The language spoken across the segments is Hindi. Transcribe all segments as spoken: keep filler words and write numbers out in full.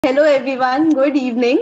Hello everyone, good evening.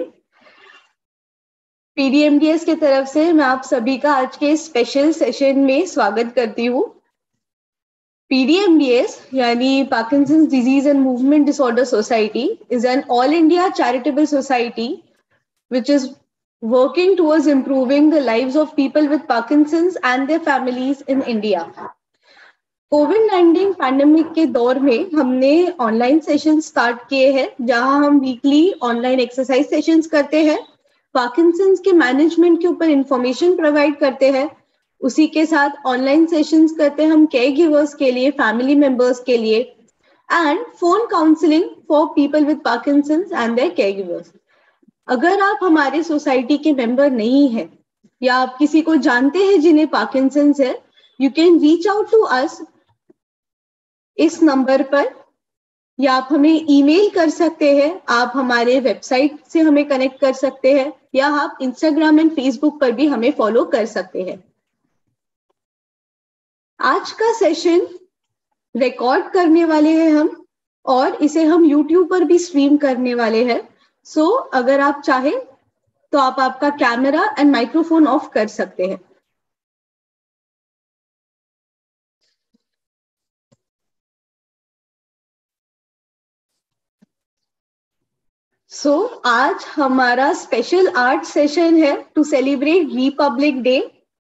PDMDS की तरफ से मैं आप सभी का आज के स्पेशल सेशन में स्वागत करती हूँ। पीडीएमडीएस यानी Parkinson's disease and movement disorder society is an all India charitable society which is working towards improving the lives of people with Parkinson's and their families in India. Covid nineteen pandemic के दौर में हमने ऑनलाइन सेशन स्टार्ट किए हैं, जहां हम वीकली ऑनलाइन एक्सरसाइज सेशंस करते हैं, पार्किंसंस के मैनेजमेंट के ऊपर इंफॉर्मेशन प्रोवाइड करते हैं। उसी के साथ ऑनलाइन सेशंस करते हैं हम केयर गिवर्स के लिए, फैमिली मेंबर्स के लिए, and phone counselling for people with Parkinson's and their care givers. अगर आप हमारे सोसाइटी के मेंबर नहीं है या आप किसी को जानते हैं जिन्हें पार्किंसंस है, you can reach out to us इस नंबर पर, या आप हमें ईमेल कर सकते हैं, आप हमारे वेबसाइट से हमें कनेक्ट कर सकते हैं, या आप इंस्टाग्राम एंड फेसबुक पर भी हमें फॉलो कर सकते हैं। आज का सेशन रिकॉर्ड करने वाले हैं हम, और इसे हम यूट्यूब पर भी स्ट्रीम करने वाले हैं। सो so, अगर आप चाहें तो आप आपका कैमरा एंड माइक्रोफोन ऑफ कर सकते हैं। सो so, आज हमारा स्पेशल आर्ट सेशन है to celebrate republic day.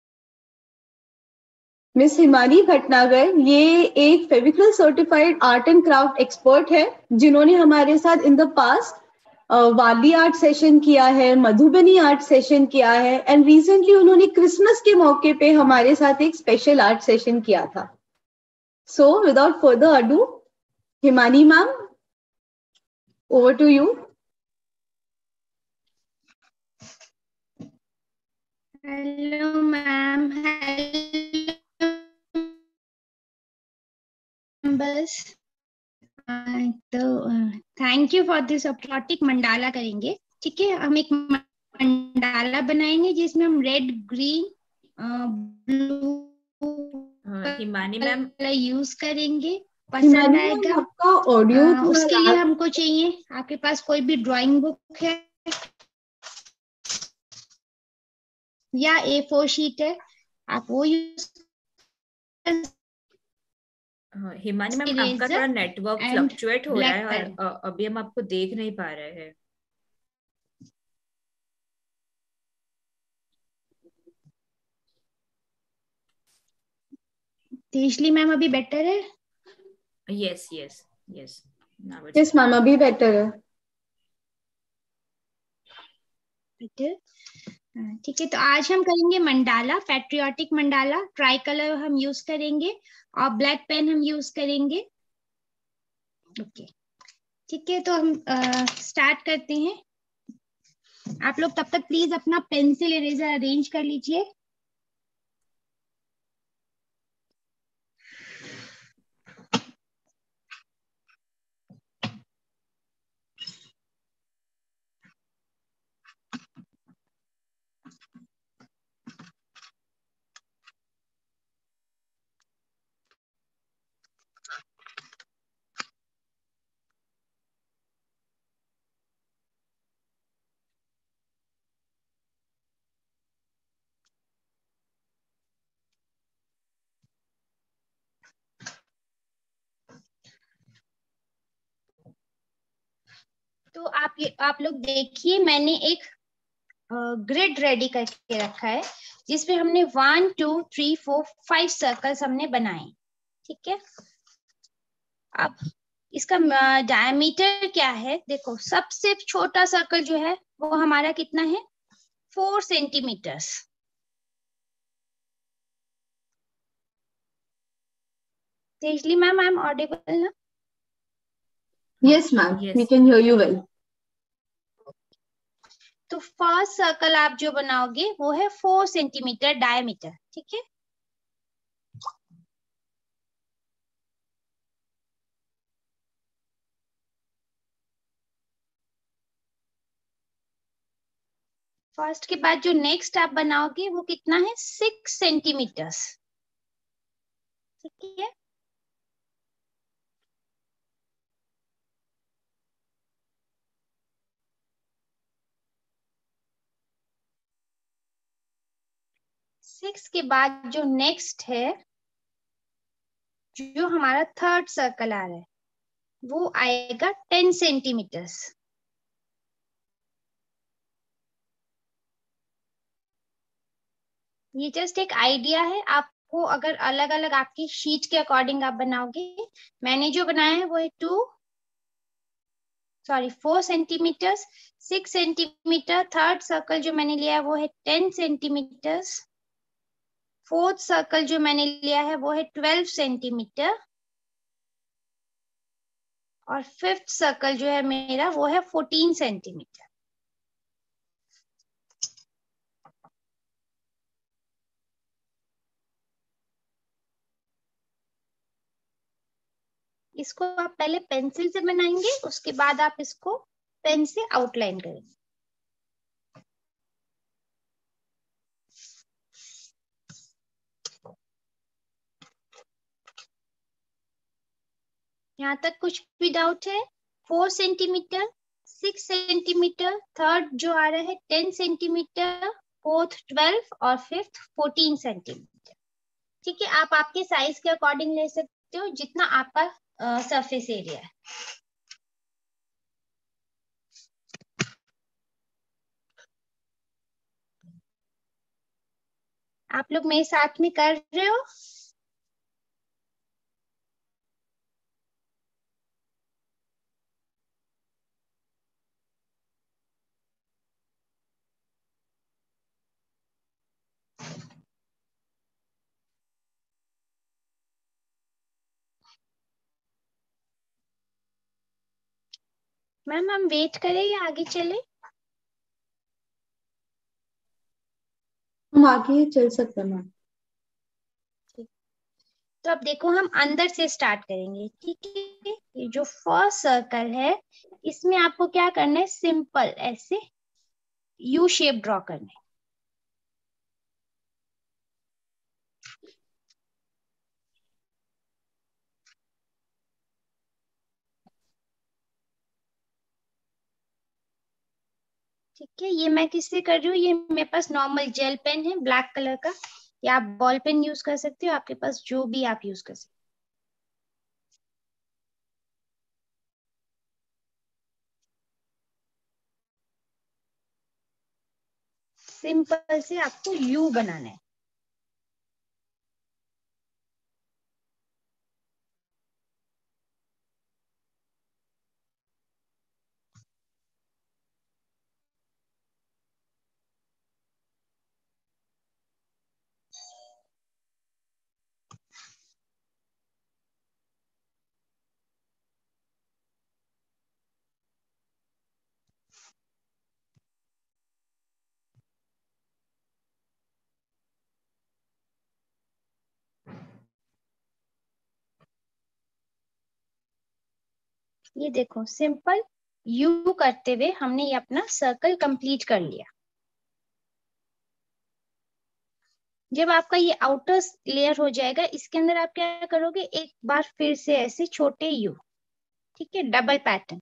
Miss Himani Bhatnagar ये एक Fevicol certified art and craft expert है, जिन्होंने हमारे साथ इन द पास्ट वाली आर्ट सेशन किया है, मधुबनी आर्ट सेशन किया है, एंड रिसेंटली उन्होंने क्रिसमस के मौके पे हमारे साथ एक स्पेशल आर्ट सेशन किया था। So without further ado, Himani ma'am, over to you. Hello ma'am, बस तो thank you for this patriotic mandala करेंगे। ठीक है, हम एक मंडाला बनाएंगे जिसमें हम red, green, blue Himani ma'am use करेंगे। पसंद आएगा आपका ऑडियो। उसके लिए हमको चाहिए, आपके पास कोई भी ड्राइंग बुक है या ए फोर शीट है, आप वो यूज। हिमानी मैम आपका थोड़ा नेटवर्क फ्लक्चुएट हो रहा है और अभी हम आपको देख नहीं पा रहे हैं। तेजली मैम अभी बेटर है? Yes yes yes yes ma'am, अभी बेटर है। ठीक है, तो आज हम करेंगे mandala, patriotic mandala. Tricolour हम यूज करेंगे और ब्लैक पेन हम यूज करेंगे। ओके ठीक है, तो हम स्टार्ट करते हैं। आप लोग तब तक प्लीज अपना पेंसिल इरेजर अरेंज कर लीजिए। तो आप ये आप लोग देखिए, मैंने एक ग्रिड रेडी करके रखा है जिसमें हमने one two three four five circles हमने बनाए। ठीक है, अब इसका डायमीटर क्या है, देखो सबसे छोटा सर्कल जो है वो हमारा कितना है, four centimetres. Tejali ma'am, I am audible ना? Yes ma'am, we can hear you well. तो फर्स्ट सर्कल आप जो बनाओगे वो है फोर सेंटीमीटर डायमीटर। ठीक है, फर्स्ट के बाद जो नेक्स्ट आप बनाओगे वो कितना है, सिक्स सेंटीमीटर्स। ठीक है, सिक्स के बाद जो नेक्स्ट है, जो हमारा थर्ड सर्कल आ रहा है, वो आएगा टेन सेंटीमीटर्स। ये जस्ट एक आइडिया है, आपको अगर अलग अलग आपकी शीट के अकॉर्डिंग आप बनाओगे। मैंने जो बनाया है वो है two sorry four centimetres, six centimetre. Third circle जो मैंने लिया है वो है टेन सेंटीमीटर्स। फोर्थ सर्कल जो मैंने लिया है वो है ट्वेल्व सेंटीमीटर। और फिफ्थ सर्कल जो है मेरा वो है फोर्टीन सेंटीमीटर। इसको आप पहले पेंसिल से बनाएंगे, उसके बाद आप इसको पेन से आउटलाइन करेंगे। यहाँ तक कुछ भी डाउट है? Four centimetre, six centimetre, third जो आ रहा है टेन सेंटीमीटर, फोर्थ ट्वेल्व और फिफ्थ फोर्टीन सेंटीमीटर। ठीक है, आप आपके साइज के अकॉर्डिंग ले सकते हो, जितना आपका सरफेस एरिया है। आप लोग मेरे साथ में कर रहे हो? मैम हम वेट करें या आगे चले? हम आगे चल सकते हैं मैम। तो अब देखो, हम अंदर से स्टार्ट करेंगे। ठीक है, ये जो फर्स्ट सर्कल है, इसमें आपको क्या करना है, सिंपल ऐसे यू शेप ड्रॉ करना है। ठीक है, ये मैं किससे कर रही हूँ, ये मेरे पास नॉर्मल जेल पेन है ब्लैक कलर का, या आप बॉल पेन यूज कर सकते हो, आपके पास जो भी आप यूज कर सकते हो। सिंपल से आपको यू बनाना है। ये देखो, सिंपल यू करते हुए हमने ये अपना सर्कल कंप्लीट कर लिया। जब आपका ये आउटर लेयर हो जाएगा, इसके अंदर आप क्या करोगे, एक बार फिर से ऐसे छोटे यू, ठीक है, डबल पैटर्न।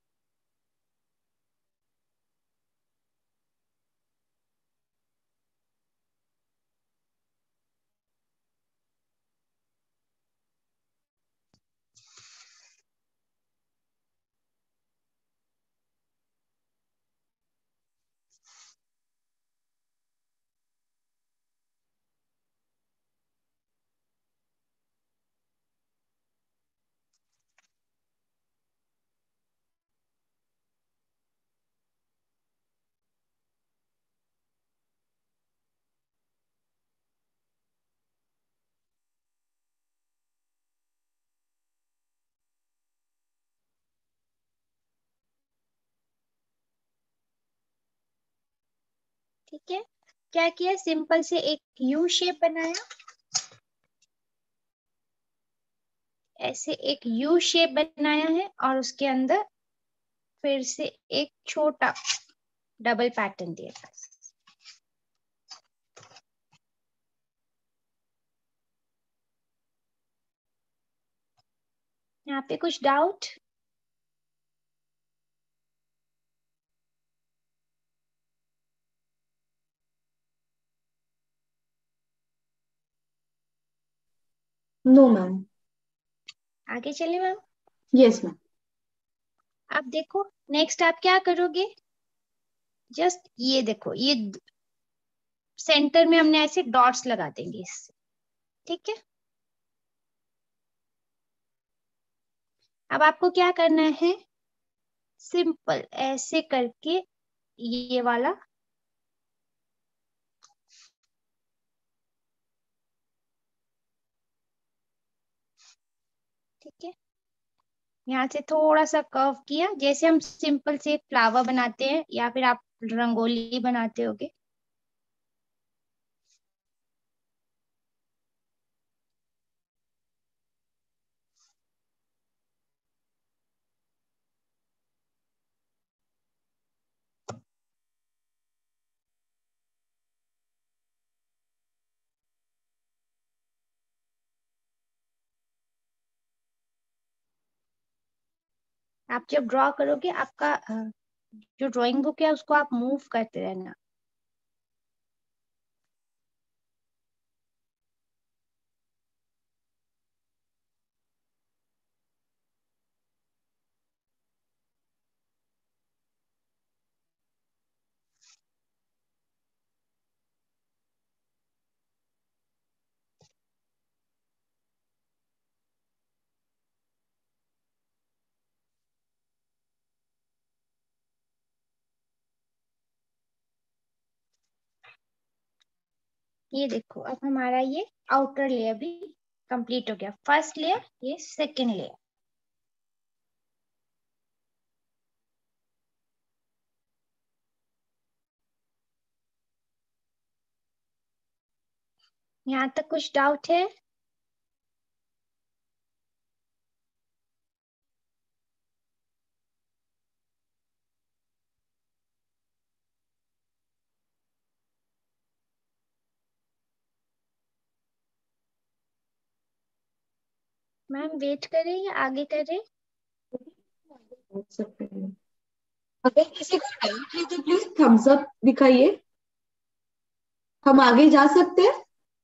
ठीक है, क्या किया, सिंपल से एक यू शेप बनाया, ऐसे एक यू शेप बनाया है, और उसके अंदर फिर से एक छोटा डबल पैटर्न दिया। यहाँ पे कुछ डाउट? No ma'am. आगे चले मैम। Yes ma'am. आप देखो नेक्स्ट आप क्या करोगे, जस्ट ये देखो, ये सेंटर में हमने ऐसे डॉट्स लगा देंगे इससे, ठीक है। अब आपको क्या करना है, सिंपल ऐसे करके ये वाला ठीक है, यहाँ से थोड़ा सा कर्व किया, जैसे हम सिंपल से एक फ्लावर बनाते हैं या फिर आप रंगोली बनाते होगे। आप जब ड्रॉ करोगे, आपका जो ड्राइंग बुक है उसको आप मूव करते रहना। ये देखो अब हमारा ये आउटर लेयर भी कंप्लीट हो गया, फर्स्ट लेयर, ये सेकेंड लेयर। यहाँ तक कुछ डाउट है? मैम वेट करें या आगे करें? अगर किसी को डाउट है तो प्लीज थम्स अप दिखाइए, हम आगे जा सकते हैं।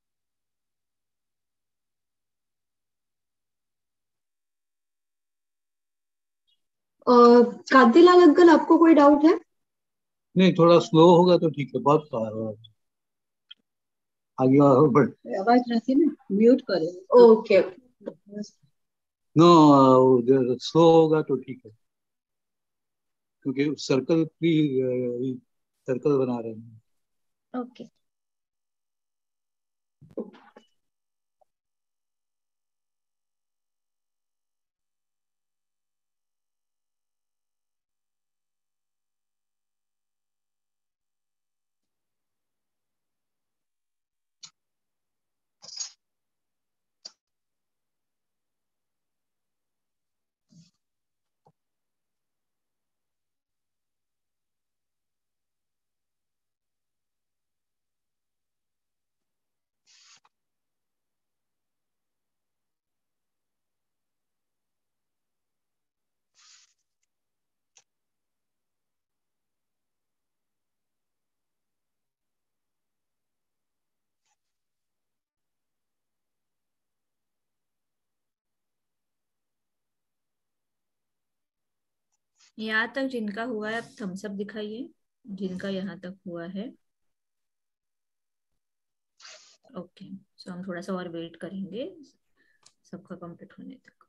कांतिलाल अंकल, आपको कोई डाउट है? नहीं, थोड़ा स्लो होगा तो ठीक है, बहुत आगे और बढ़। आवाज रहती है ना, म्यूट करें। ओके। नो, स्लो होगा तो ठीक है, क्योंकि सर्कल भी सर्कल बना रहे हैं। ओके। यहाँ तक जिनका हुआ है, अब थम्स अप दिखाइए जिनका यहाँ तक हुआ है। ओके, सो हम थोड़ा सा और वेट करेंगे सबका कंप्लीट होने तक।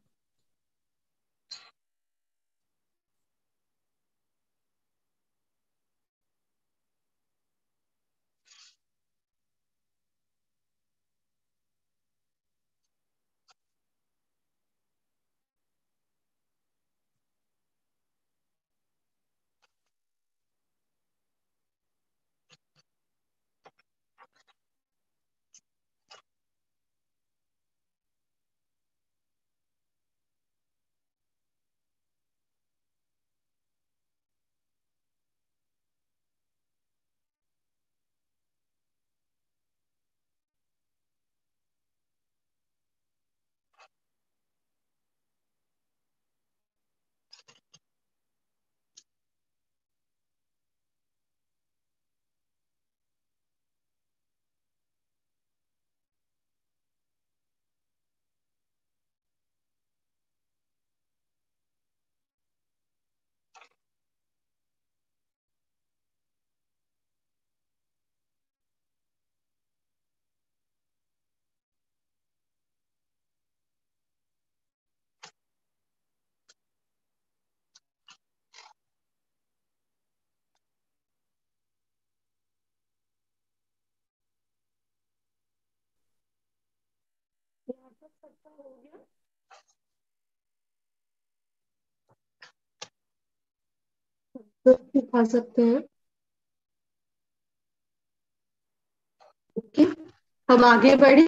तो दिखा सकते हैं। ओके, हम आगे बढ़े।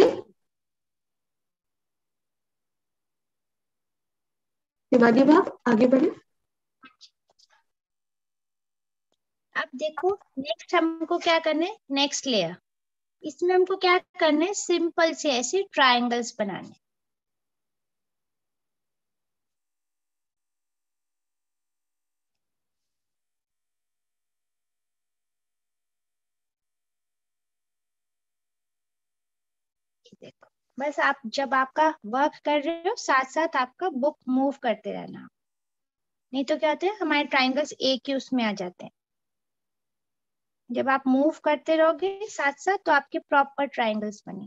शिवानी मैम आगे बढ़े। अब देखो नेक्स्ट हमको क्या करना है, नेक्स्ट लेयर। इसमें हमको क्या करना है, सिंपल से ऐसे ट्रायंगल्स बनाने। देखो बस आप जब आपका वर्क कर रहे हो साथ साथ आपका बुक मूव करते रहना, नहीं तो क्या होता है हमारे ट्रायंगल्स एक ही उसमें आ जाते हैं। जब आप मूव करते रहोगे साथ साथ तो आपके प्रॉपर ट्रायंगल्स बनेंगे।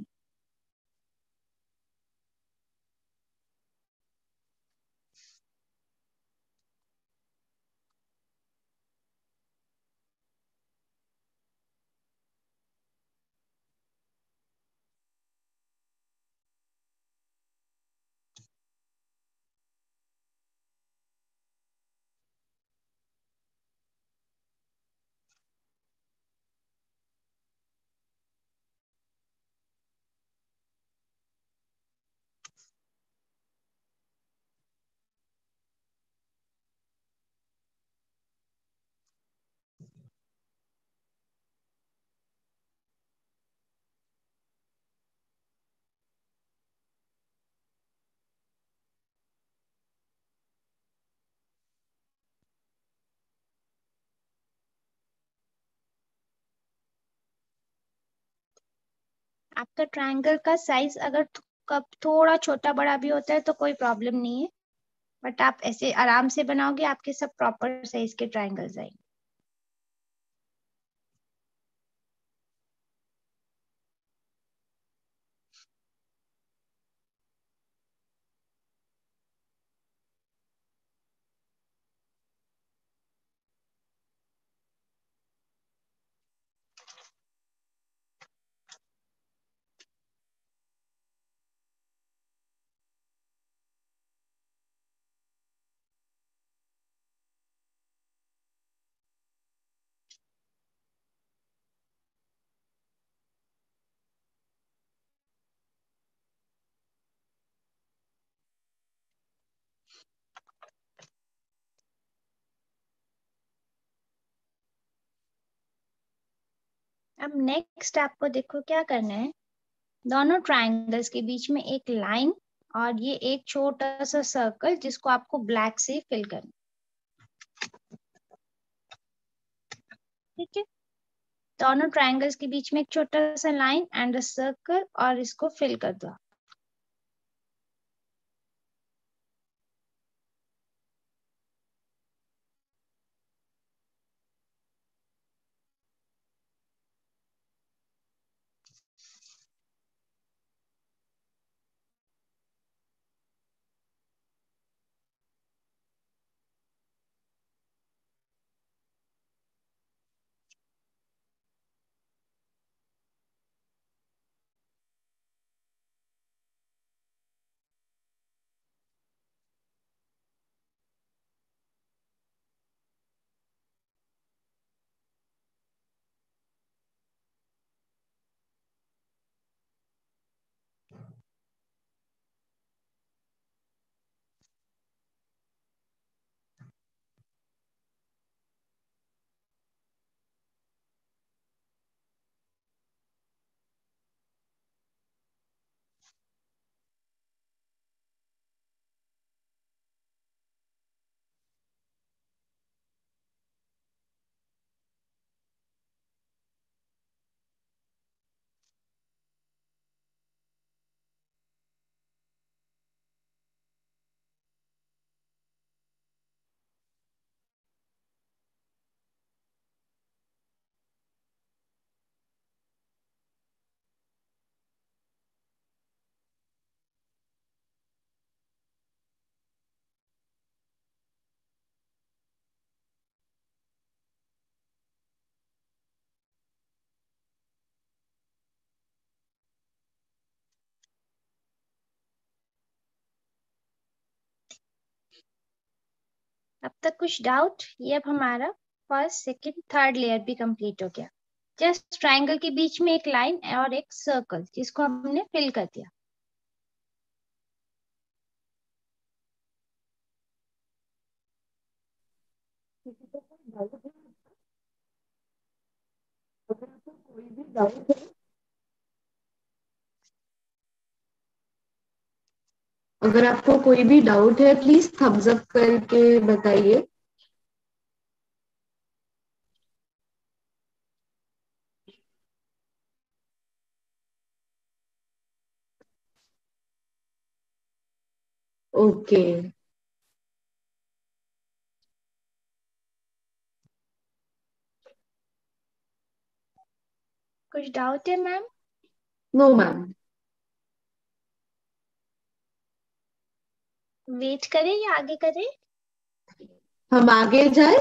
आपका ट्रायंगल का साइज अगर कब थोड़ा छोटा बड़ा भी होता है तो कोई प्रॉब्लम नहीं है, बट आप ऐसे आराम से बनाओगे आपके सब प्रॉपर साइज के ट्रायंगल्स आएंगे। अब नेक्स्ट आपको देखो क्या करना है, दोनों ट्रायंगल्स के बीच में एक लाइन और ये एक छोटा सा सर्कल जिसको आपको ब्लैक से फिल करना। ठीक है, दोनों ट्रायंगल्स के बीच में एक छोटा सा लाइन एंड अ सर्कल और इसको फिल कर दो। अब तक कुछ डाउट? ये अब हमारा फर्स्ट सेकंड थर्ड लेयर भी कंप्लीट हो गया। जस्ट ट्रायंगल के बीच में एक लाइन और एक सर्कल जिसको हमने फिल कर दिया। कोई भी डाउट है, अगर आपको कोई भी डाउट है प्लीज थम्स अप करके बताइए। ओके, कुछ डाउट है मैम? No ma'am. वेट करें या आगे करें? हम आगे जाए।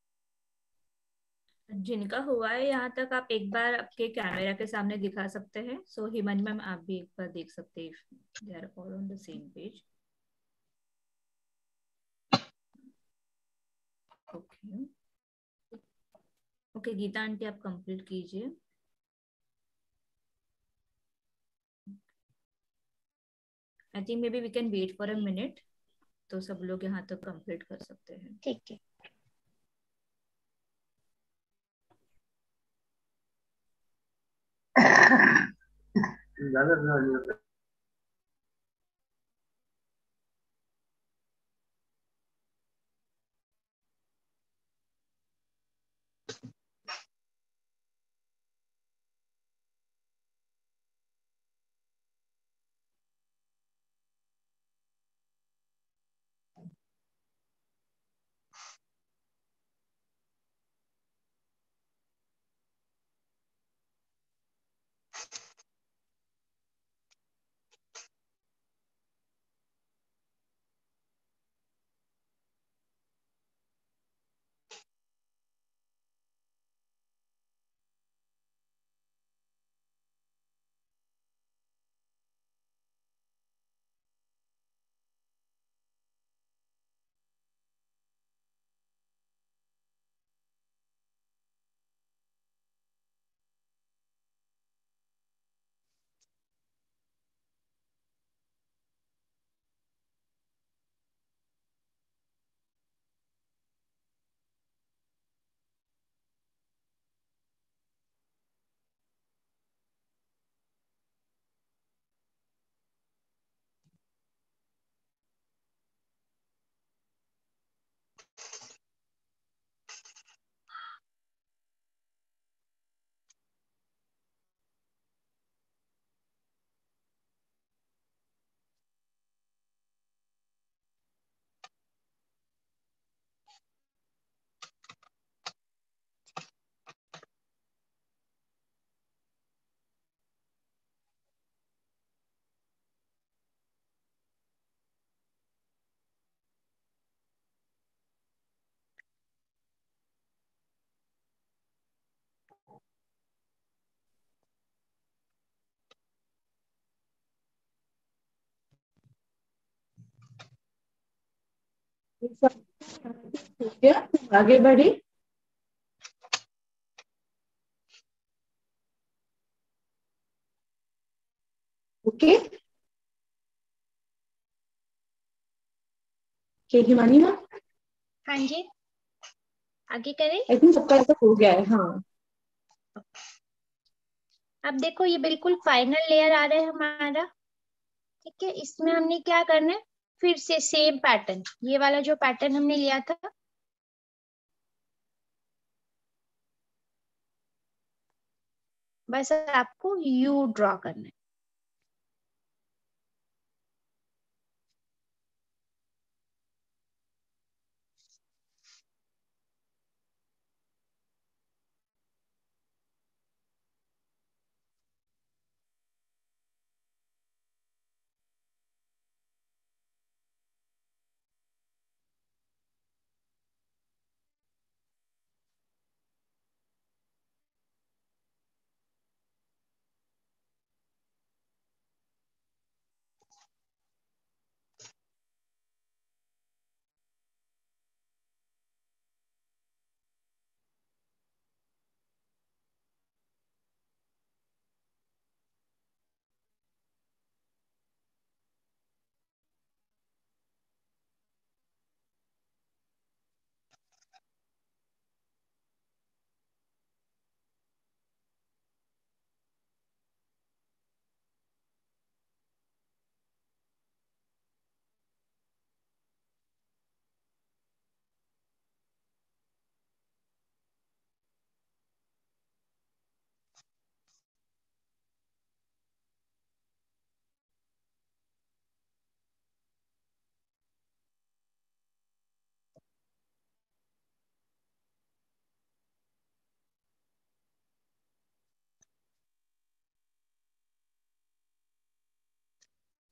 जिनका हुआ है यहाँ तक आप एक बार आपके कैमरा के सामने दिखा सकते हैं। सो हिमानी मैम आप भी एक बार देख सकते हैं, they are all on the same page. Okay okay Geeta auntie आप कंप्लीट कीजिए। I think maybe we can wait for a minute, तो सब लोग यहाँ तक कंप्लीट कर सकते हैं। ठीक है। आगे बढ़े। Okay okay, Himani ma'am. हाँ जी, आगे करें। आई थिंक सबका ऐसा हो गया है। हाँ, अब देखो ये बिल्कुल फाइनल लेयर आ रहा है हमारा। ठीक है, इसमें हमने क्या करना है, फिर से सेम पैटर्न, ये वाला जो पैटर्न हमने लिया था, बस आपको यू ड्रॉ करना है।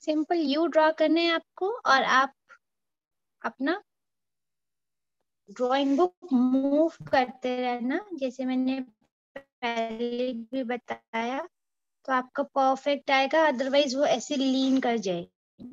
सिंपल यू ड्रॉ करने हैं आपको, और आप अपना ड्राइंग बुक मूव करते रहना, जैसे मैंने पहले भी बताया, तो आपका परफेक्ट आएगा, अदरवाइज वो ऐसे लीन कर जाए।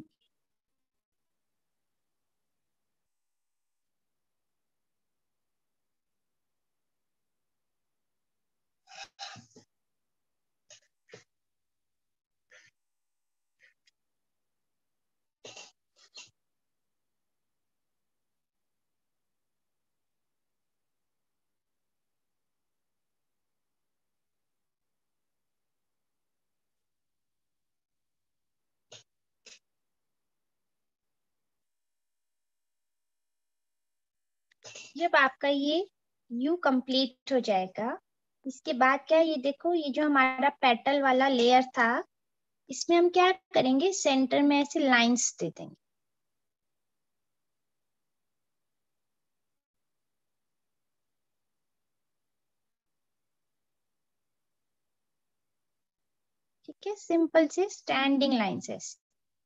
जब आपका ये यू कंप्लीट हो जाएगा, इसके बाद क्या, ये देखो, ये जो हमारा पेटल वाला लेयर था, इसमें हम क्या करेंगे, सेंटर में ऐसे लाइंस दे देंगे। ठीक है, सिंपल से स्टैंडिंग लाइंस ऐसे।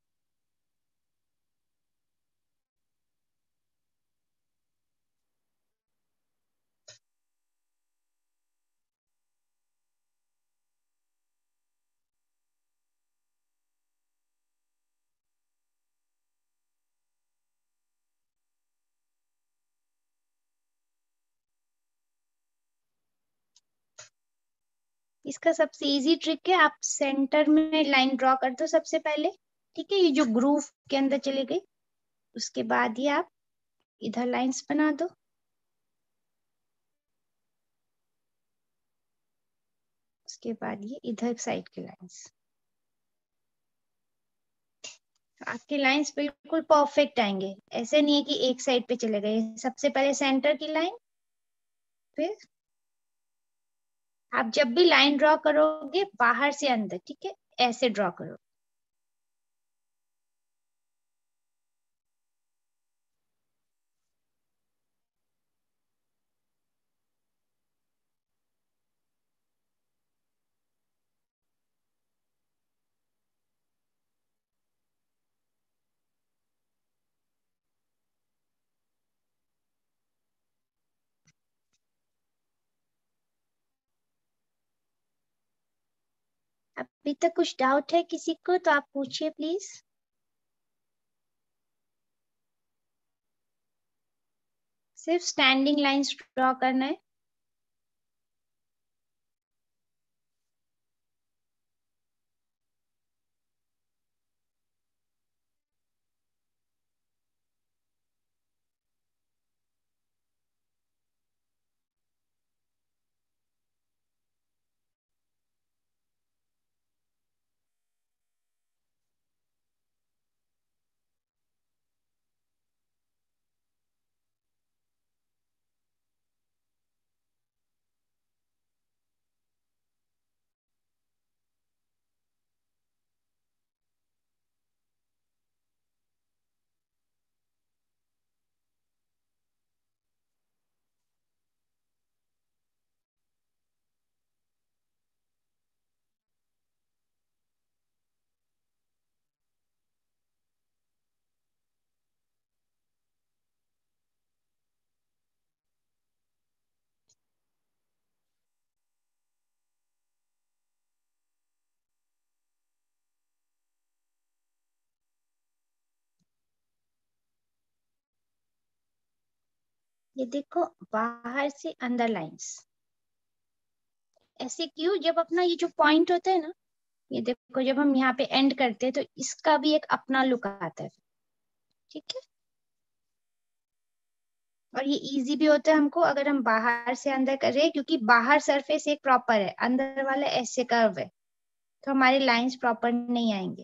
इसका सबसे इजी ट्रिक है, आप सेंटर में लाइन ड्रॉ कर दो सबसे पहले। ठीक है, ये जो ग्रूव के अंदर चले गई, उसके बाद ही आप इधर लाइंस बना दो। उसके बाद ये इधर साइड के लाइंस। आपके लाइंस बिल्कुल परफेक्ट आएंगे, ऐसे नहीं है कि एक साइड पे चले गए। सबसे पहले सेंटर की लाइन, फिर आप जब भी लाइन ड्रॉ करोगे बाहर से अंदर, ठीक है, ऐसे ड्रॉ करो। अभी तक कुछ डाउट है किसी को तो आप पूछिए प्लीज। सिर्फ स्टैंडिंग लाइंस ड्रॉ करना है। ये देखो, बाहर से अंदर लाइंस ऐसे क्यों, जब अपना ये जो पॉइंट होता है ना, ये देखो, जब हम यहाँ पे एंड करते हैं तो इसका भी एक अपना लुक आता है। ठीक है, और ये इजी भी होता है हमको अगर हम बाहर से अंदर कर रहे हैं, क्योंकि बाहर सरफेस एक प्रॉपर है, अंदर वाला ऐसे कर्व है, तो हमारे लाइंस प्रॉपर नहीं आएंगे।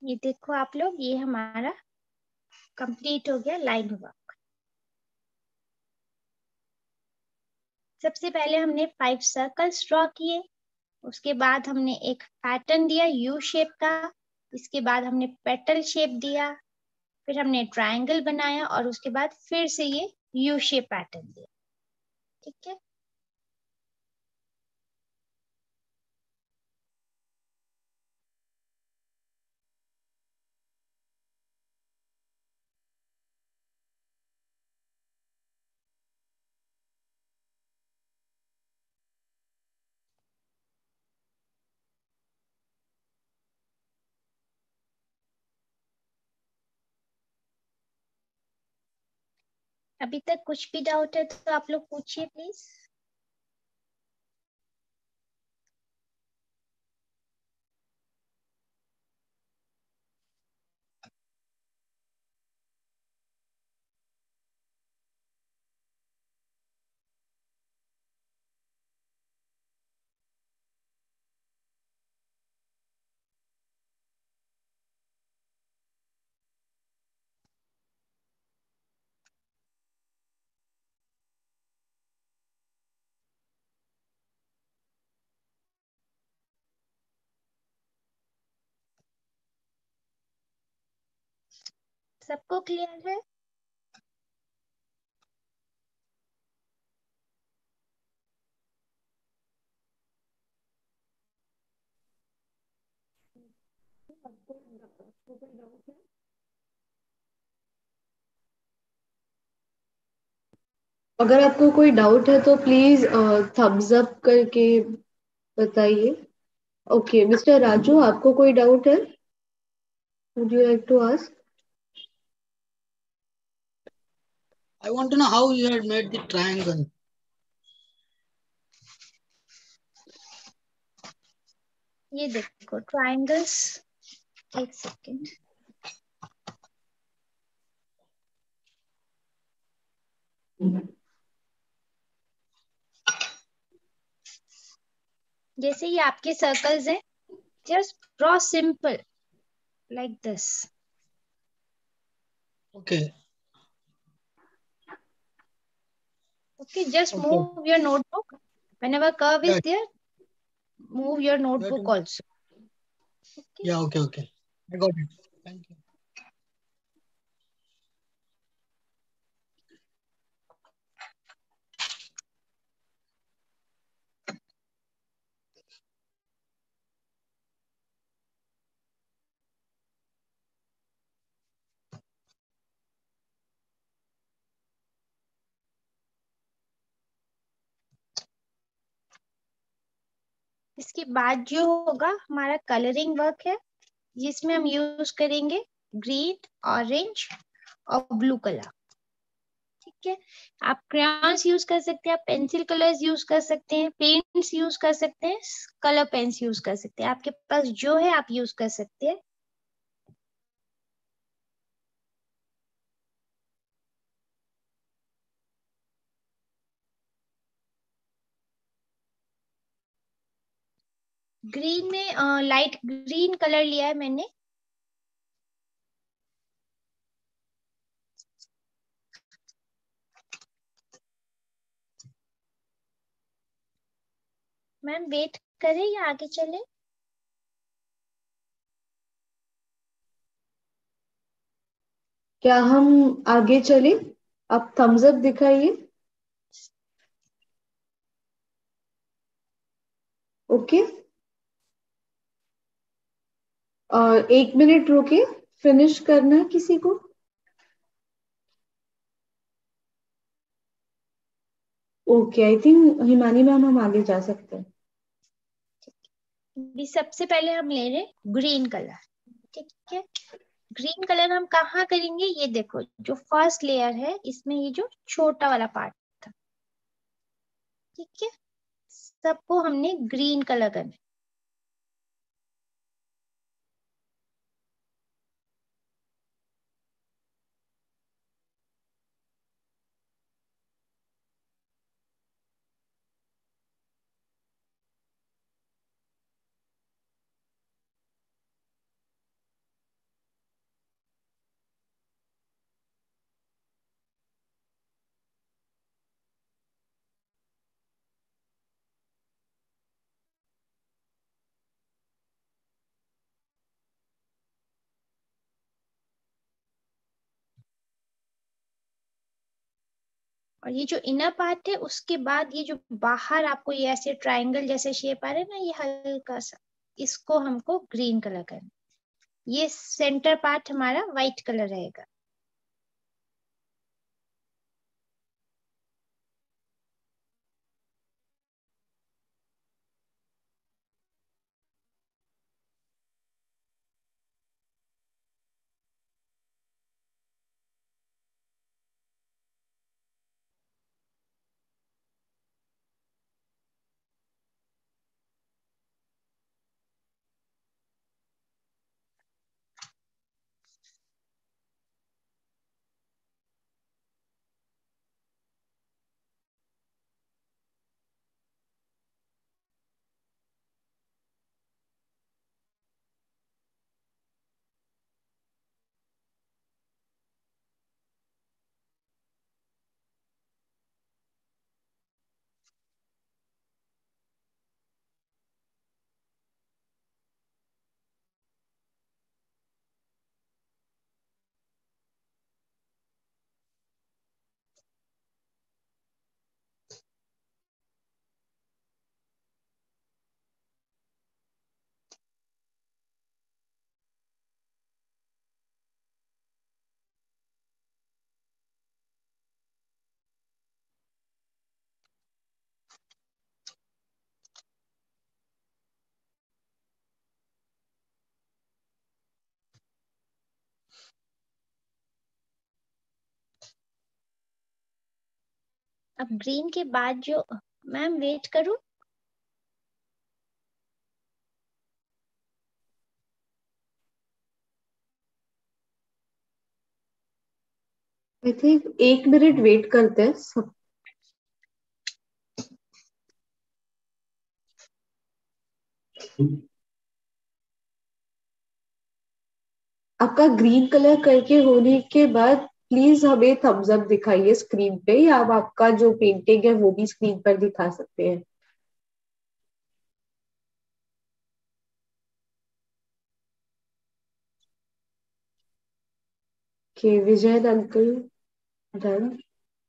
ये देखो आप लोग, ये हमारा कंप्लीट हो गया लाइन वर्क। सबसे पहले हमने फाइव सर्कल्स ड्रॉ किए, उसके बाद हमने एक पैटर्न दिया यू शेप का, इसके बाद हमने पेटल शेप दिया, फिर हमने ट्रायंगल बनाया और उसके बाद फिर से ये यू शेप पैटर्न दिया। ठीक है, अभी तक कुछ भी डाउट है तो आप लोग पूछिए प्लीज। सबको क्लियर है? अगर आपको कोई डाउट है तो प्लीज थम्स अप करके बताइए। ओके, मिस्टर राजू, आपको कोई डाउट है? Would you like to ask? I want to know how you had made the triangle. ये देखो ट्रायंगल्स, एक सेकेंड। जैसे ये आपके सर्कल्स हैं, just draw simple like this. Okay. Okay, just Okay. move your notebook. Whenever curve is Yeah. there, move your That notebook is- also. Okay. Yeah. Okay. Okay. I got it. Thank you. इसके बाद जो होगा हमारा कलरिंग वर्क है, जिसमें हम यूज करेंगे ग्रीन, ऑरेंज और ब्लू कलर। ठीक है, आप क्रेयॉन्स यूज कर सकते हैं, आप पेंसिल कलर्स यूज कर सकते हैं, पेंट्स यूज कर सकते हैं, कलर पेन्स यूज कर सकते हैं, आपके पास जो है आप यूज कर सकते हैं। ग्रीन में लाइट ग्रीन कलर लिया है मैंने। मैम वेट करें या आगे चले? क्या हम आगे चले? आप थम्स अप दिखाइए। ओके, और एक मिनट रुके, फिनिश करना है किसी को? Okay, I think Himani ma'am हम आगे जा सकते हैं। भी सबसे पहले हम ले रहे ग्रीन कलर। ठीक है, ग्रीन कलर हम कहाँ करेंगे? ये देखो जो फर्स्ट लेयर है इसमें ये जो छोटा वाला पार्ट था। ठीक है, सबको हमने ग्रीन कलर करना है। और ये जो इनर पार्ट है उसके बाद ये जो बाहर आपको ये ऐसे ट्रायंगल जैसे शेप आ रहा है ना, ये हल्का सा, इसको हमको ग्रीन कलर करना। ये सेंटर पार्ट हमारा व्हाइट कलर रहेगा। अब ग्रीन के बाद जो, मैम वेट करूं? आई थिंक एक मिनट वेट करते हैं सब। आपका ग्रीन कलर करके होने के बाद प्लीज हमें थम्स अप दिखाइए स्क्रीन पे, या आप आपका जो पेंटिंग है वो भी स्क्रीन पर दिखा सकते हैं। के विजय अंकल डन।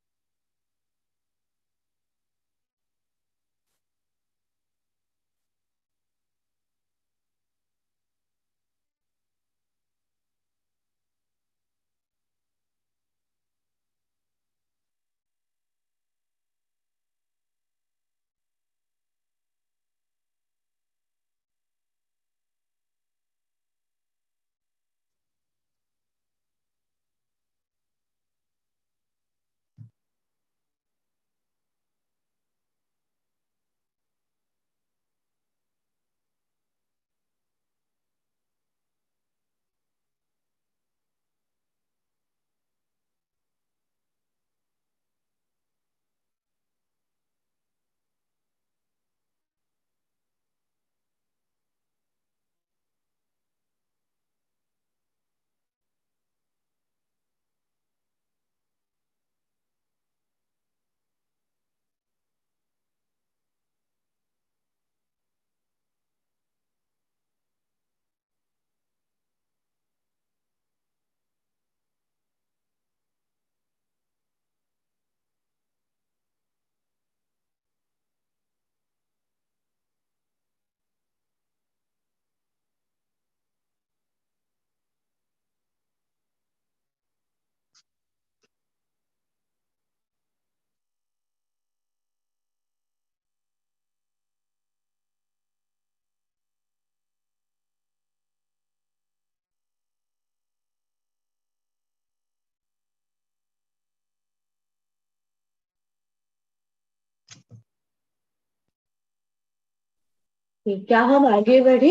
क्या हम आगे बढ़े?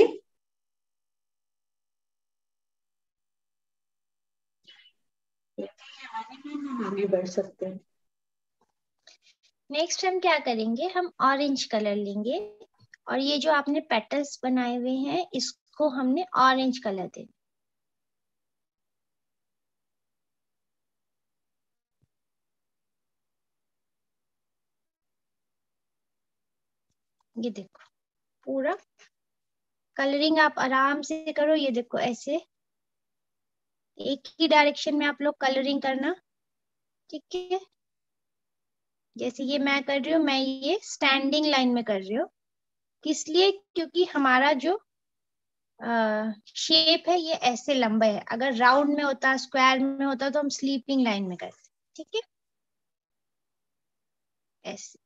हम आगे बढ़ सकते हैं। नेक्स्ट हम क्या करेंगे, हम ऑरेंज कलर लेंगे और ये जो आपने पेटल्स बनाए हुए हैं इसको हमने ऑरेंज कलर देना। ये देखो पूरा कलरिंग आप आराम से करो। ये देखो ऐसे एक ही डायरेक्शन में आप लोग कलरिंग करना, ठीक है। जैसे ये मैं कर रही हूँ, मैं ये स्टैंडिंग लाइन में कर रही हूँ। किस लिए? क्योंकि हमारा जो शेप है ये ऐसे लंबा है। अगर राउंड में होता, स्क्वायर में होता, तो हम स्लीपिंग लाइन में करते। ठीक है, ऐसे।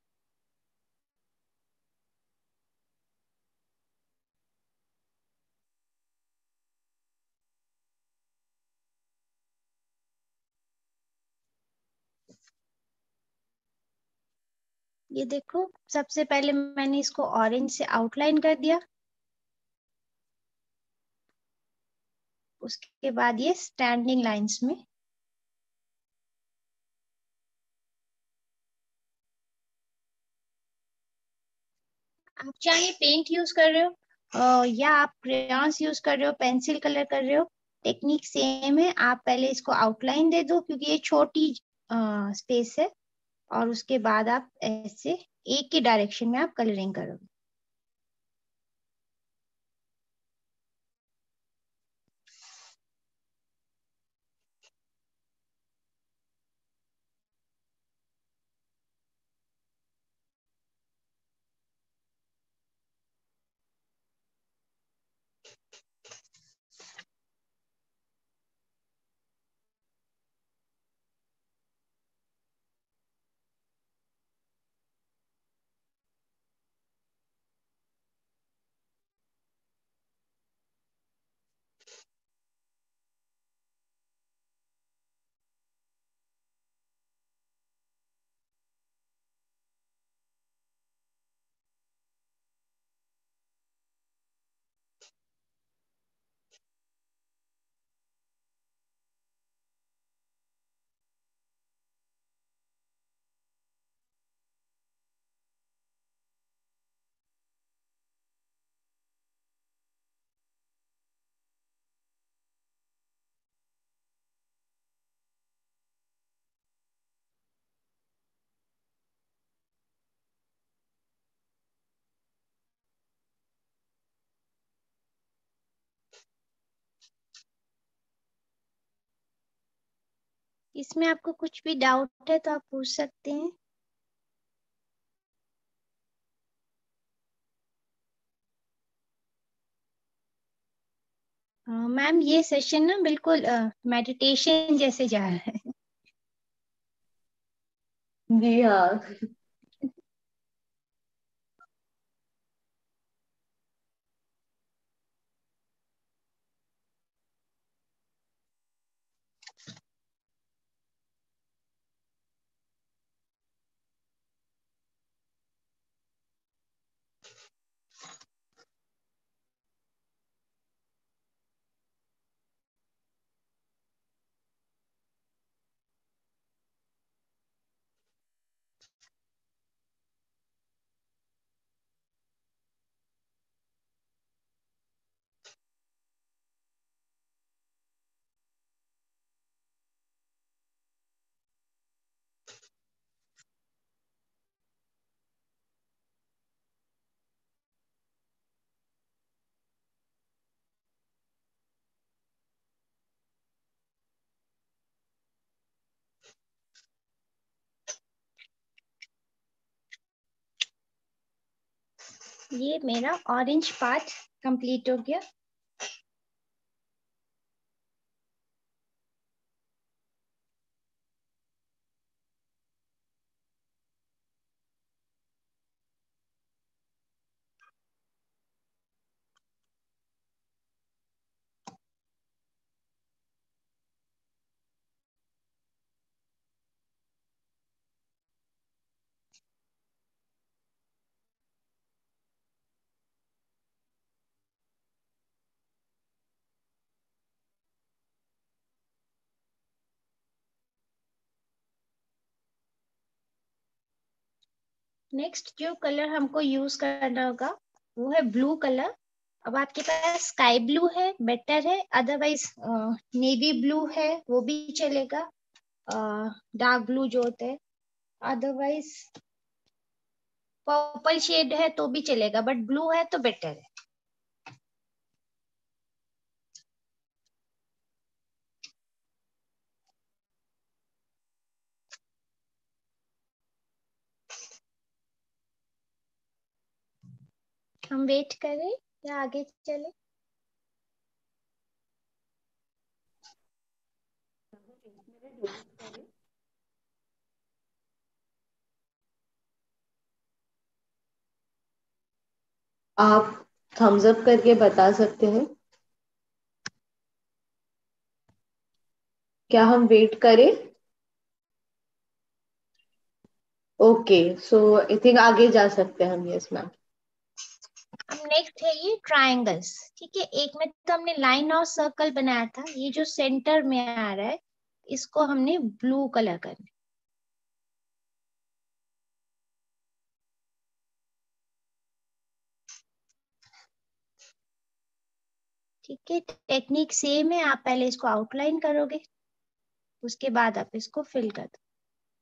ये देखो, सबसे पहले मैंने इसको ऑरेंज से आउटलाइन कर दिया, उसके बाद ये स्टैंडिंग लाइंस में। आप चाहे पेंट यूज कर रहे हो अ, या आप क्रेयॉन्स यूज कर रहे हो, पेंसिल कलर कर रहे हो, टेक्निक सेम है। आप पहले इसको आउटलाइन दे दो क्योंकि ये छोटी स्पेस है, और उसके बाद आप ऐसे एक ही डायरेक्शन में आप कलरिंग करोगे। इसमें आपको कुछ भी डाउट है तो आप पूछ सकते हैं। मैम ये सेशन ना बिल्कुल मेडिटेशन जैसे जा रहा है। जी हाँ। ये मेरा ऑरेंज पार्ट कंप्लीट हो गया। नेक्स्ट जो कलर हमको यूज करना होगा वो है ब्लू कलर। अब आपके पास स्काई ब्लू है बेटर है, अदरवाइज नेवी ब्लू है वो भी चलेगा, डार्क ब्लू जो होते हैं। अदरवाइज पर्पल शेड है तो भी चलेगा, बट ब्लू है तो बेटर है। हम वेट करें या आगे चले? आप थम्स अप करके बता सकते हैं क्या हम वेट करें? ओके, सो आई थिंक आगे जा सकते हैं हम। Yes ma'am. अब नेक्स्ट है ये ट्रायंगल्स। ठीक है, एक में तो हमने लाइन और सर्कल बनाया था, ये जो सेंटर में आ रहा है इसको हमने ब्लू कलर करना। ठीक है, टेक्निक सेम है, आप पहले इसको आउटलाइन करोगे, उसके बाद आप इसको फिल कर दो।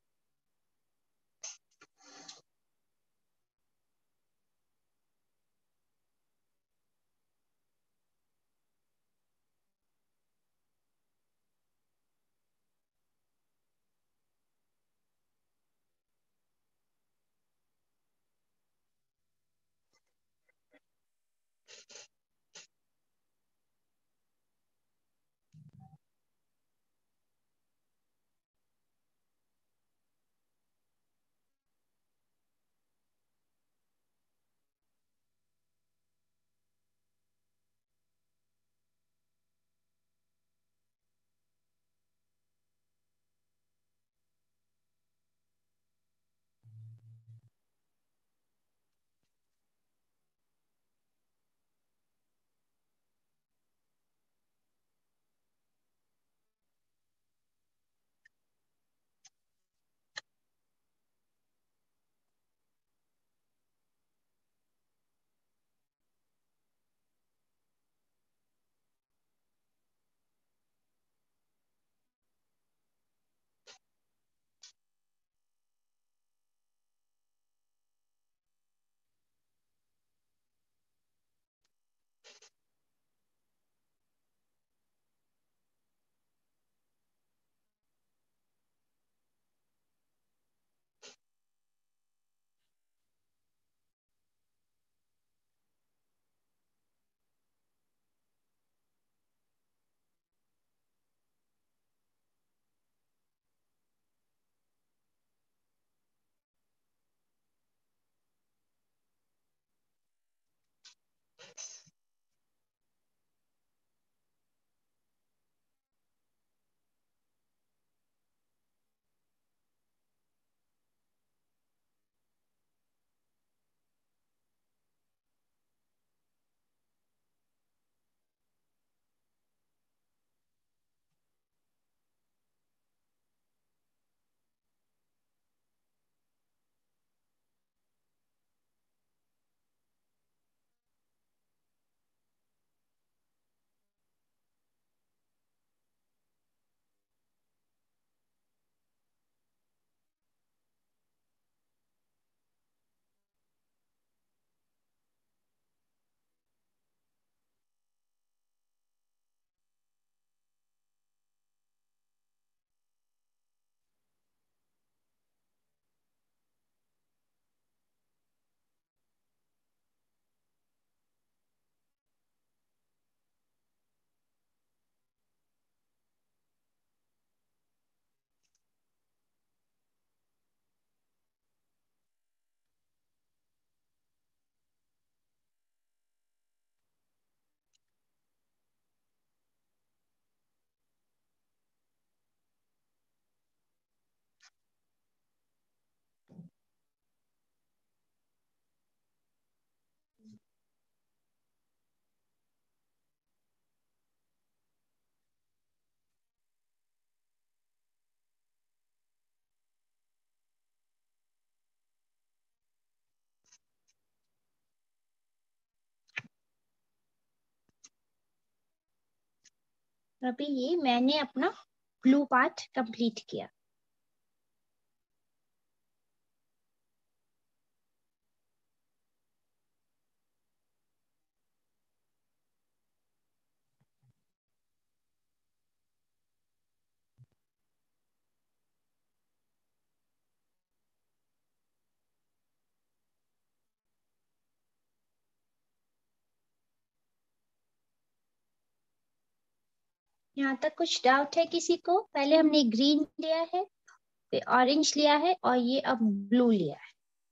अभी ये मैंने अपना ब्लू पार्ट कंप्लीट किया। यहाँ तक कुछ डाउट है किसी को? पहले हमने ग्रीन लिया है, फिर ऑरेंज लिया है, और ये अब ब्लू लिया है।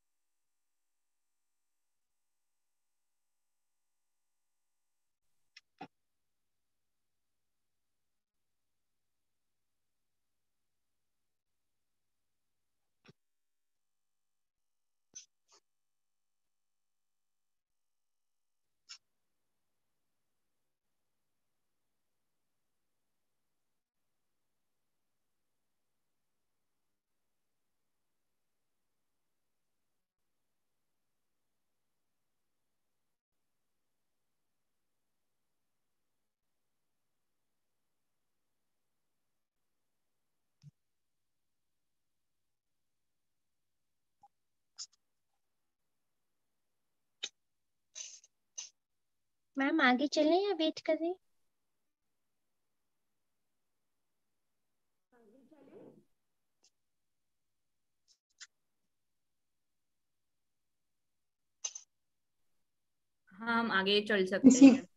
मैम आगे चलें या वेट करें? हाँ, हम आगे चल सकते इसी हैं।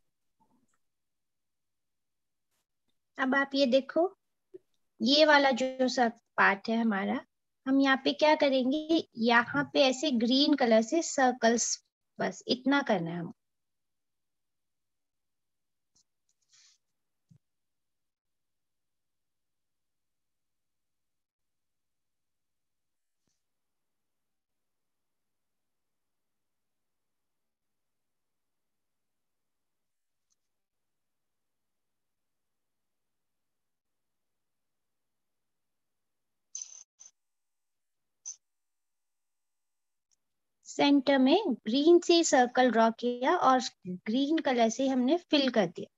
अब आप ये देखो, ये वाला जो सब पार्ट है हमारा, हम यहाँ पे क्या करेंगे, यहाँ पे ऐसे ग्रीन कलर से सर्कल्स, बस इतना करना है हम। सेंटर में ग्रीन से सर्कल ड्रॉ किया और ग्रीन कलर से हमने फिल कर दिया।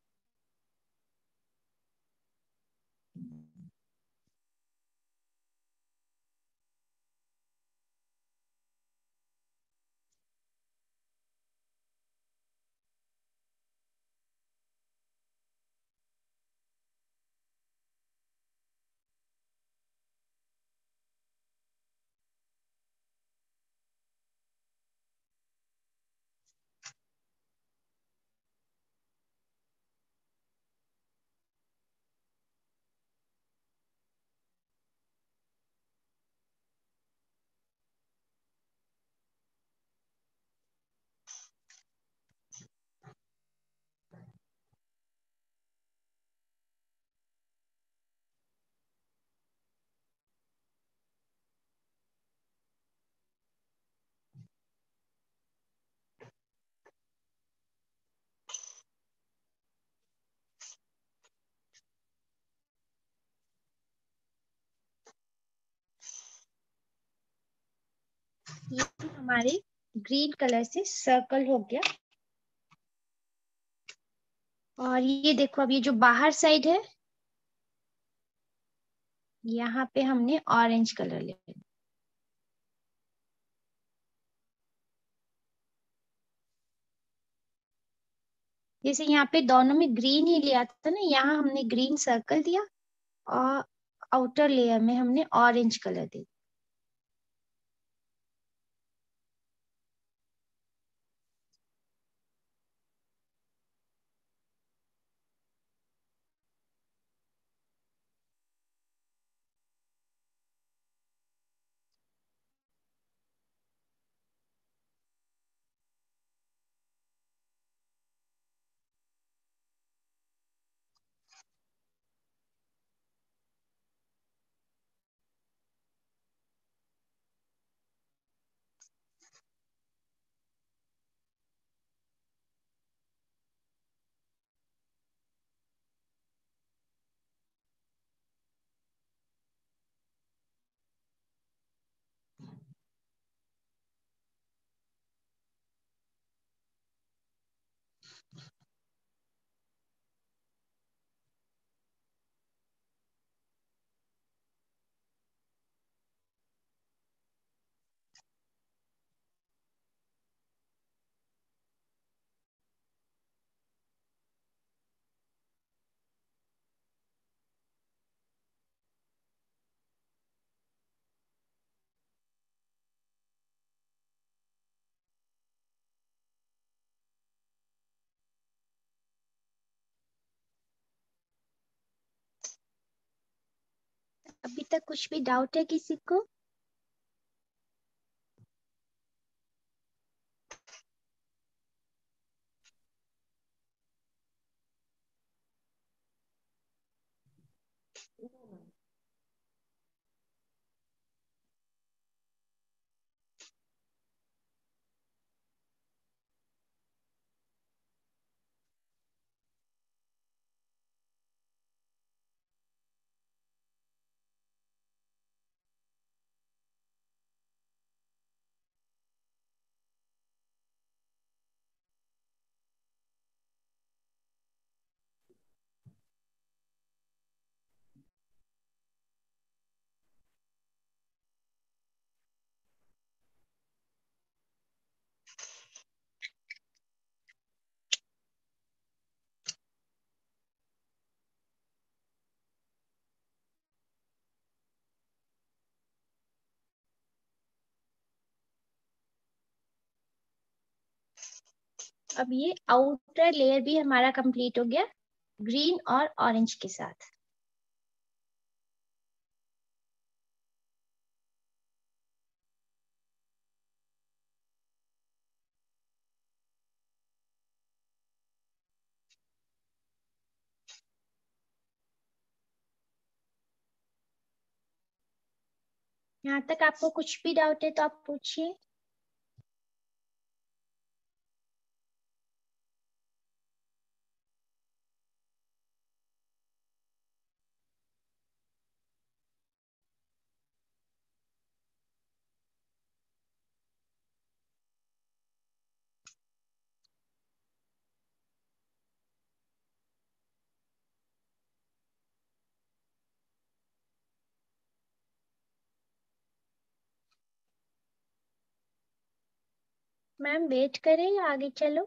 ये हमारे ग्रीन कलर से सर्कल हो गया। और ये देखो, अब ये जो बाहर साइड है, यहाँ पे हमने ऑरेंज कलर ले लिया। जैसे यहाँ पे दोनों में ग्रीन ही लिया था ना, यहाँ हमने ग्रीन सर्कल दिया और आउटर लेयर में हमने ऑरेंज कलर दिया। अभी तक कुछ भी डाउट है किसी को? अब ये आउटर लेयर भी हमारा कंप्लीट हो गया ग्रीन और ऑरेंज के साथ। यहाँ तक आपको कुछ भी डाउट है तो आप पूछिए। मैम वेट करें या आगे चलो?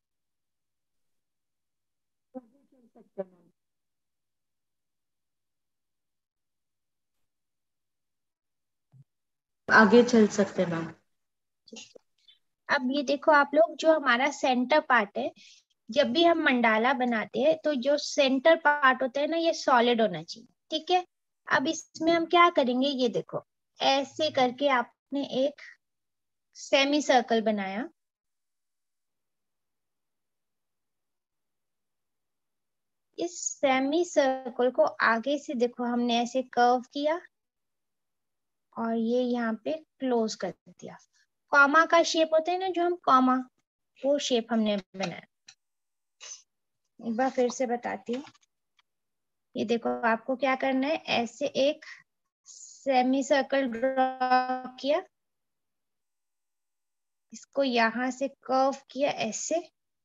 आगे चल सकते हैं मैम। अब ये देखो आप लोग, जो हमारा सेंटर पार्ट है, जब भी हम मंडाला बनाते हैं तो जो सेंटर पार्ट होता है ना, ये सॉलिड होना चाहिए, ठीक है। अब इसमें हम क्या करेंगे, ये देखो ऐसे करके आपने एक सेमी सर्कल बनाया। इस सेमी सर्कल को आगे से देखो हमने ऐसे कर्व किया और ये यहाँ पे क्लोज कर दिया। कॉमा का शेप होता है ना, जो हम कॉमा, वो शेप हमने बनाया। एक बार फिर से बताती हूँ। ये देखो आपको क्या करना है, ऐसे एक सेमी सर्कल ड्रॉ किया, इसको यहां से कर्व किया ऐसे,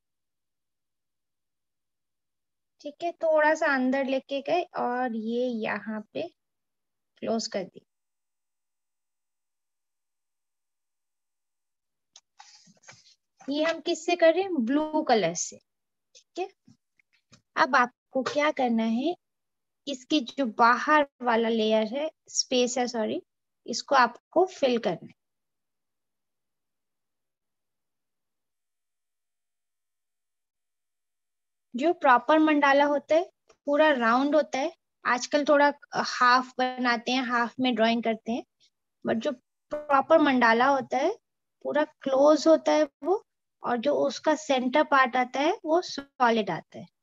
ठीक है, थोड़ा सा अंदर लेके गए और ये यहाँ पे क्लोज कर दी। ये हम किससे कर रहे हैं, ब्लू कलर से, ठीक है। अब आपको क्या करना है, इसकी जो बाहर वाला लेयर है, स्पेस है सॉरी, इसको आपको फिल करना है। जो प्रॉपर मंडाला होता है पूरा राउंड होता है, आजकल थोड़ा हाफ बनाते हैं, हाफ में ड्राइंग करते हैं, बट जो प्रॉपर मंडाला होता है पूरा क्लोज होता है वो, और जो उसका सेंटर पार्ट आता है वो सॉलिड आता है।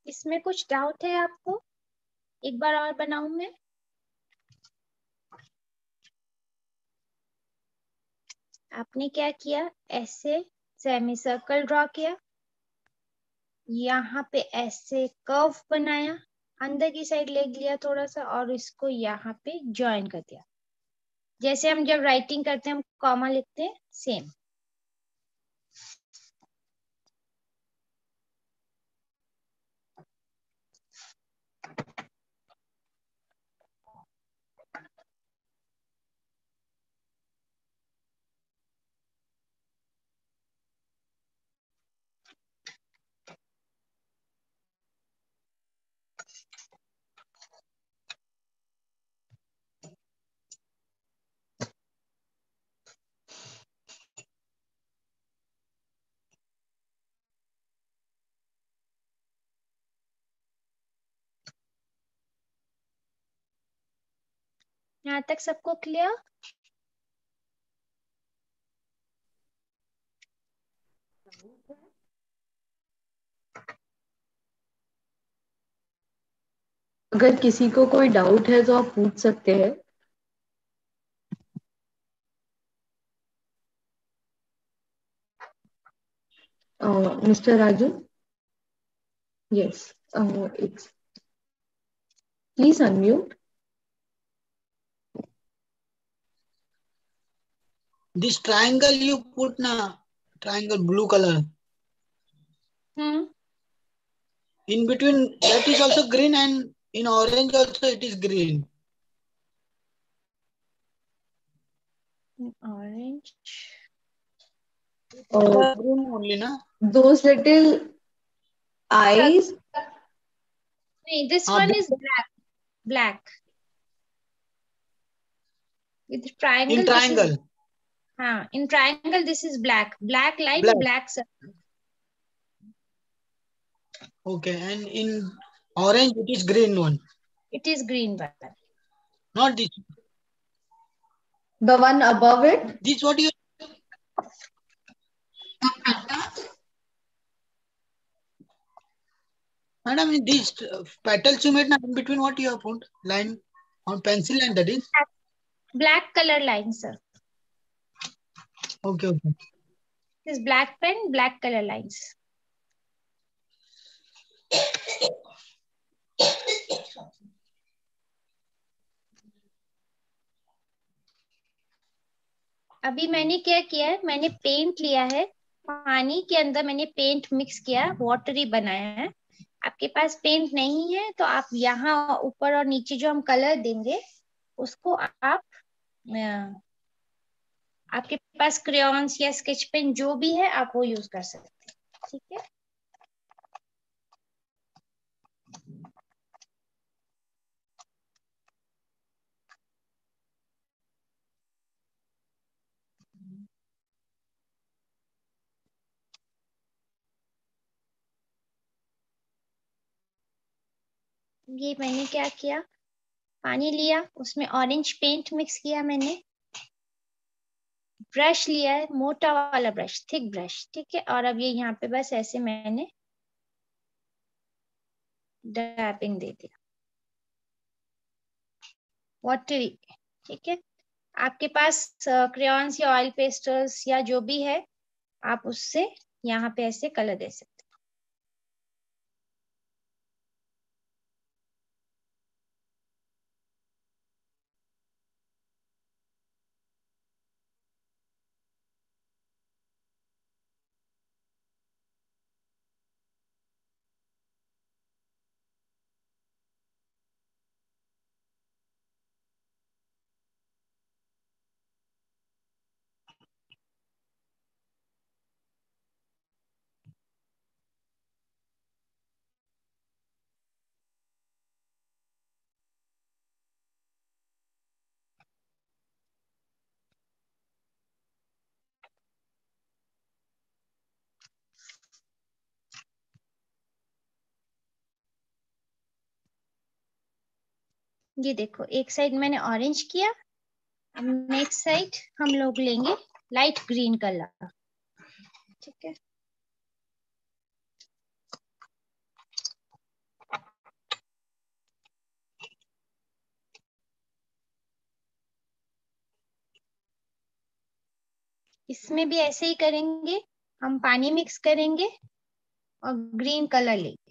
इसमें कुछ डाउट है आपको? एक बार और बनाऊं मैं? आपने क्या किया, ऐसे सेमी सर्कल ड्रॉ किया, यहाँ पे ऐसे कर्व बनाया, अंदर की साइड ले लिया थोड़ा सा और इसको यहाँ पे ज्वाइन कर दिया। जैसे हम जब राइटिंग करते हैं हम कॉमा लिखते हैं, सेम। यहाँ तक सबको क्लियर? अगर किसी को कोई डाउट है तो आप पूछ सकते हैं। Mister Raju, yes, please unmute. This triangle you put na, triangle blue color. Hmm. In between that is also green and in orange also it is green. Orange. Uh, green only na. Those little eyes. No, this Ah, one black. is black. Black. With triangle, In this is, triangle. हाँ, in triangle this is black. Black line, Black. black circle. Okay, and in orange it is green one. It is green one. Not this. The one above it. This what you. Madam, in these uh, petals you made na, in between what you have put line on pencil line, that is. Black color line, sir. Okay, okay. This black pen, black color lines. अभी मैंने क्या किया है, मैंने पेंट लिया है, पानी के अंदर मैंने पेंट मिक्स किया, वाटरी बनाया है। आपके पास पेंट नहीं है तो आप यहाँ ऊपर और नीचे जो हम कलर देंगे उसको आप, आपके पास क्रेयॉन्स या स्केच पेन जो भी है आप वो यूज कर सकते हैं। ठीक है, ये मैंने क्या किया, पानी लिया, उसमें ऑरेंज पेंट मिक्स किया मैंने, ब्रश लिया है, मोटा वाला ब्रश, थिक ब्रश, ठीक है, और अब ये यहाँ पे बस ऐसे मैंने डैपिंग दे दिया, वाटरी। ठीक है, आपके पास क्रेयॉन्स या ऑयल पेस्टल्स या जो भी है आप उससे यहाँ पे ऐसे कलर दे सकते हैं। ये देखो, एक साइड मैंने ऑरेंज किया, अब नेक्स्ट साइड हम लोग लेंगे लाइट ग्रीन कलर। ठीक है, इसमें भी ऐसे ही करेंगे, हम पानी मिक्स करेंगे और ग्रीन कलर लेंगे।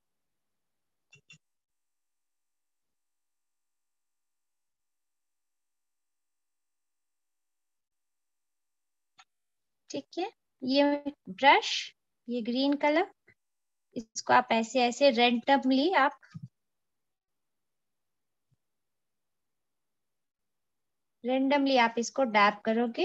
ठीक है, ये ब्रश, ये ग्रीन कलर, इसको आप ऐसे ऐसे रैंडमली आप रैंडमली आप इसको डैब करोगे।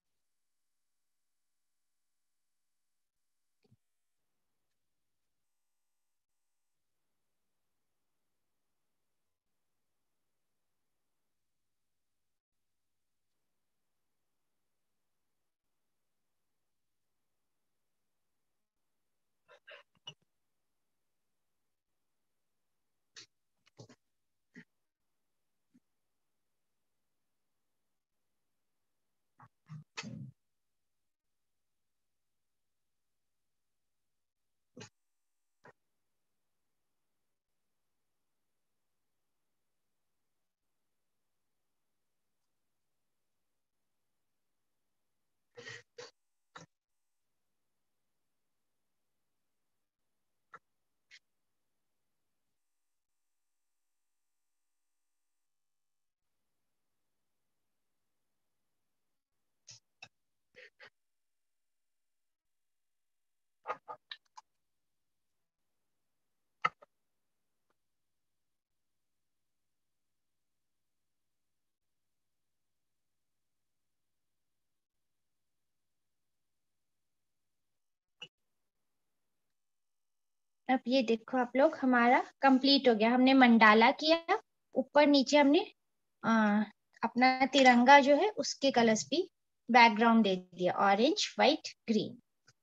अब ये देखो आप लोग, हमारा कंप्लीट हो गया। हमने मंडाला किया, ऊपर नीचे हमने आ, अपना तिरंगा जो है उसके कलर्स भी बैकग्राउंड दे दिया, ऑरेंज, व्हाइट, ग्रीन।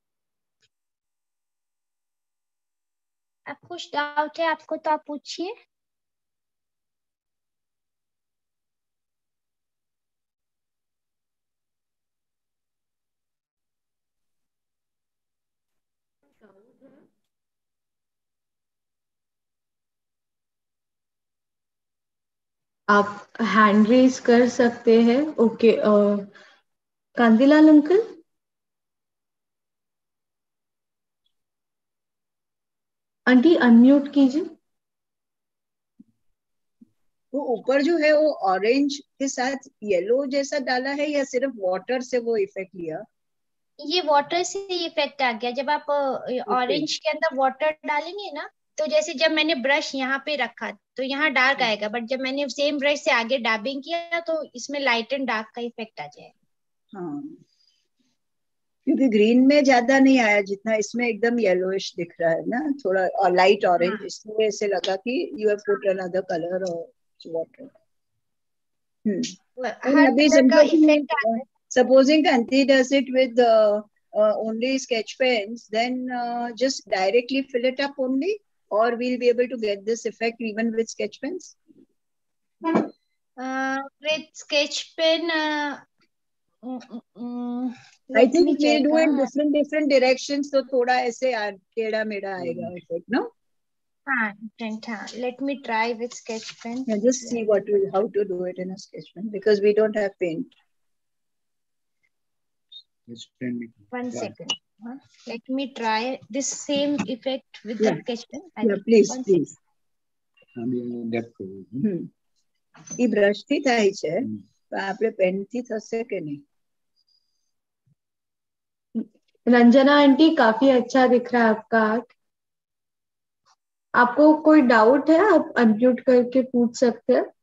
अब कुछ डाउट है आपको तो आप पूछिए। आप हैंड रेज कर सकते हैं। Okay, Kantilal uncle, auntie unmute कीजिए। वो ऊपर जो है वो ऑरेंज के साथ येलो जैसा डाला है या सिर्फ वाटर से वो इफेक्ट लिया? ये वाटर से इफेक्ट आ गया। जब आप ऑरेंज के अंदर वाटर डालेंगे ना, तो जैसे जब मैंने ब्रश यहाँ पे रखा तो यहाँ डार्क आएगा, बट जब मैंने सेम ब्रश से आगे डैबिंग किया तो इसमें लाइट एंड डार्क का इफेक्ट आ जाएगा। हाँ, क्योंकि ग्रीन में ज्यादा नहीं आया जितना इसमें, एकदम येलोइश दिख रहा है ना, थोड़ा और लाइट ऑरेंज, इसलिए ऐसे लगा कि you have put another colour और वाटर। हम्म हर अभी कलर का समझो इफेक्ट आता कि है। Supposing Kanti does it with uh, uh, only sketch pens, then uh, just directly fill it up only, or we'll be able to get this effect even with sketch pens? Uh, with sketch pen, uh, mm, mm, mm, I let think me we'll check. do in हाँ different different directions, तो थोड़ा ऐसे टेढ़ा मेढ़ा आएगा effect, no? हाँ different, हाँ, let me try with sketch pen. Yeah, just see what we, how to do it in a sketch pen, because we don't have paint. One second. Huh? Let me try this same effect with Yeah. the sketch pen. I Yeah, think. please, One please. Hmm હમ ઈ બ્રશ થી થાય છે, તો આપણે પેન થી થશે કે નહીં? रंजना आंटी, काफी अच्छा दिख रहा है आपका आर्ट। आपको कोई डाउट है, आप अनम्यूट करके पूछ सकते हैं।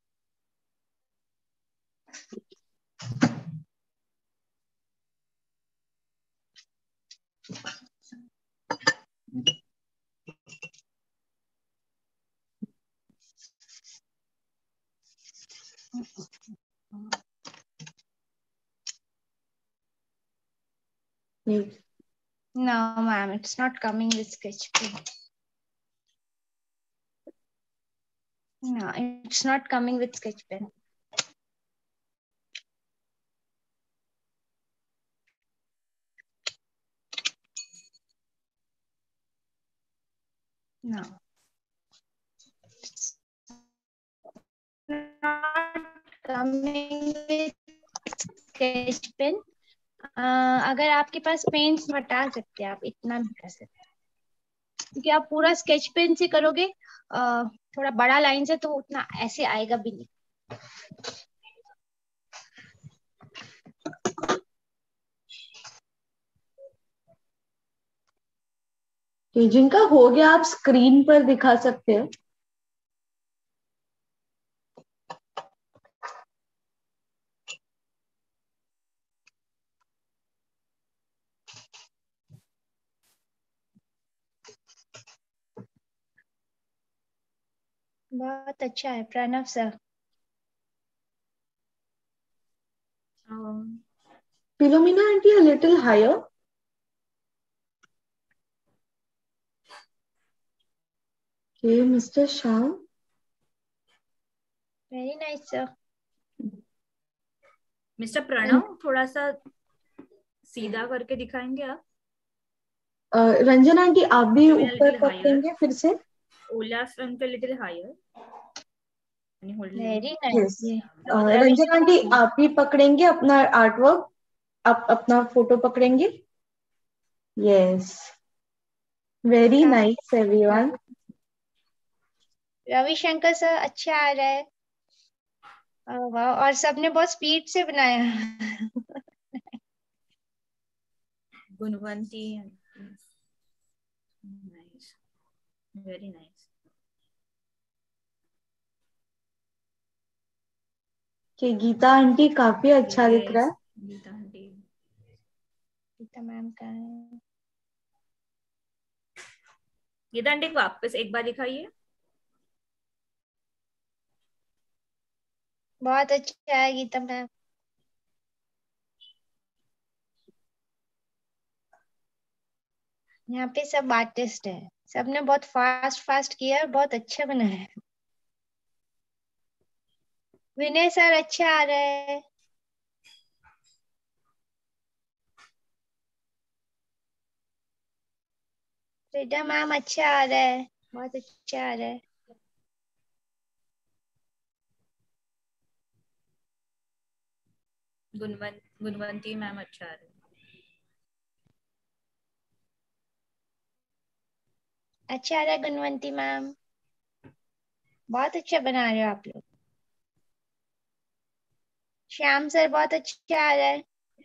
No, ma'am, it's not coming with sketch pen. No, it's not coming with sketch pen. No. It's not coming with sketch pen. अगर आपके पास पेंट्स हटा सकते हैं आप इतना भी कर सकते हैं, क्योंकि आप पूरा स्केच पेन से करोगे आ, थोड़ा बड़ा लाइन से तो उतना ऐसे आएगा भी नहीं। जिनका हो गया आप स्क्रीन पर दिखा सकते हैं। बहुत अच्छा है Pranav sir. Philomena auntie, a little higher. Okay, Mister Shah. Very nice sir. Mister Pranav थोड़ा सा सीधा करके दिखाएंगे आप? uh, रंजन आंटी आप भी Philomena ऊपर little higher. पकड़ेंगे फिर से। Olaf a little higher. Can you hold it? Very Yes. Nice. Uh, Ranjan auntie आप भी पकड़ेंगे अपना आर्ट वर्क, आप अपना फोटो पकड़ेंगे। Yes, very nice everyone. Ravishankar sir अच्छा आ रहा है। वाह, और सबने बहुत स्पीड से बनाया। Gunwanti, nice, very nice. कि गीता आंटी काफी अच्छा दिख रहा है। गीता आंटी, गीता मैम का है। गीता आंटी वापस एक बार दिखाइए। बहुत अच्छा है गीता मैम। यहाँ पे सब आर्टिस्ट है, सबने बहुत फास्ट फास्ट किया, बहुत अच्छा बनाया है। विनय सर अच्छा आ रहा है। फ्रीडा मैम अच्छा आ रहा है, बहुत अच्छा आ रहा है। गुणवंत गुणवंती मैम अच्छा आ रही है। अच्छा आ रहा है गुणवंती मैम, बहुत अच्छा बना रहे हो आप लोग। श्याम सर बहुत अच्छा आ रहा है।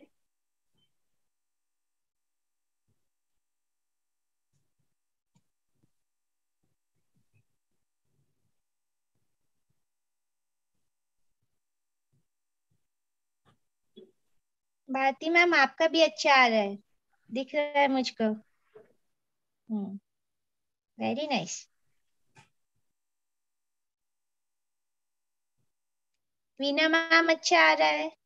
भारती मैम आपका भी अच्छा आ रहा है, दिख रहा है मुझको। Hmm, very nice. Veena ma'am अच्छा आ रहा है।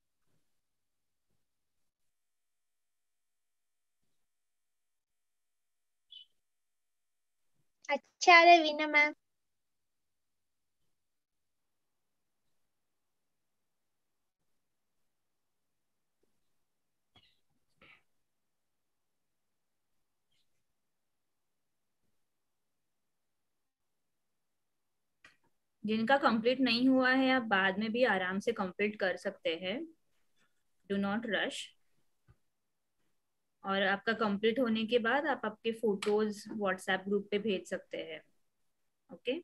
अच्छा आ रहा है वीना मैम। जिनका कंप्लीट नहीं हुआ है आप बाद में भी आराम से कंप्लीट कर सकते हैं, डू नॉट रश। और आपका कंप्लीट होने के बाद आप आपके फोटोज व्हाट्सएप ग्रुप पे भेज सकते हैं। ओके,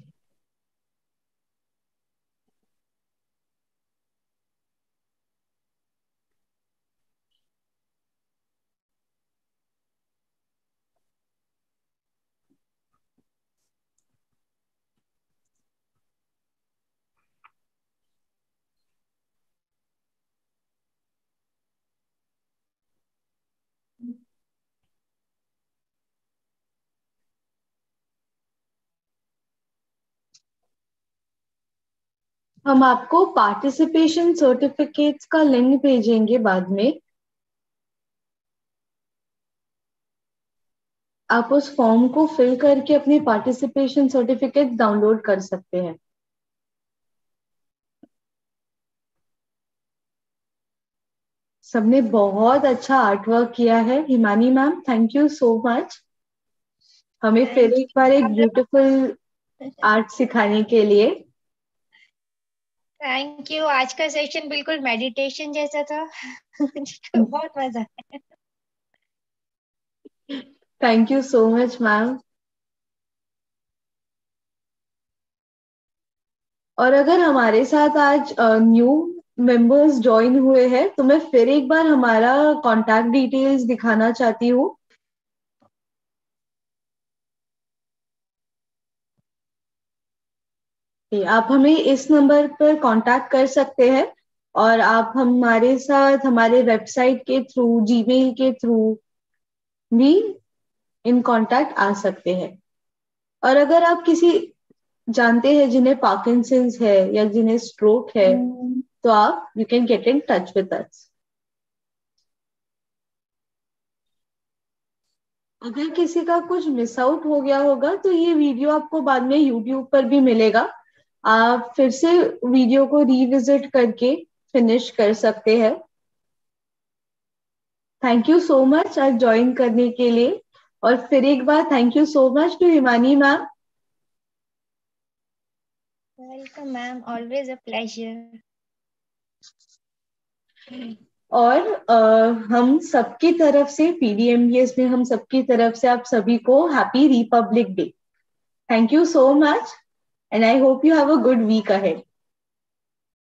हम आपको पार्टिसिपेशन सर्टिफिकेट्स का लिंक भेजेंगे बाद में। आप उस फॉर्म को फिल करके अपनी पार्टिसिपेशन सर्टिफिकेट डाउनलोड कर सकते हैं। सबने बहुत अच्छा आर्ट वर्क किया है। Himani ma'am, thank you so much हमें फिर एक बार एक ब्यूटीफुल आर्ट सिखाने के लिए। Thank you. आज का सेशन बिल्कुल मेडिटेशन जैसा था। मुझे बहुत मजा आया। Thank you so much ma'am. और अगर हमारे साथ आज न्यू मेंबर्स ज्वाइन हुए हैं तो मैं फिर एक बार हमारा कांटेक्ट डिटेल्स दिखाना चाहती हूँ। आप हमें इस नंबर पर कांटेक्ट कर सकते हैं और आप हमारे साथ हमारे वेबसाइट के थ्रू, जीमेल के थ्रू भी इन कांटेक्ट आ सकते हैं। और अगर आप किसी जानते हैं जिन्हें पार्किंसंस है या जिन्हें स्ट्रोक है तो आप you can get in touch with us. अगर किसी का कुछ मिस आउट हो गया होगा तो ये वीडियो आपको बाद में यूट्यूब पर भी मिलेगा, आप फिर से वीडियो को रिविजिट करके फिनिश कर सकते हैं। थैंक यू सो मच आज ज्वाइन करने के लिए। और फिर एक बार thank you so much to Himani ma'am. Welcome ma'am, always a pleasure. और uh, हम सबकी तरफ से पीडीएमबीएस में हम सबकी तरफ से आप सभी को happy republic day. Thank you so much and I hope you have a good week ahead.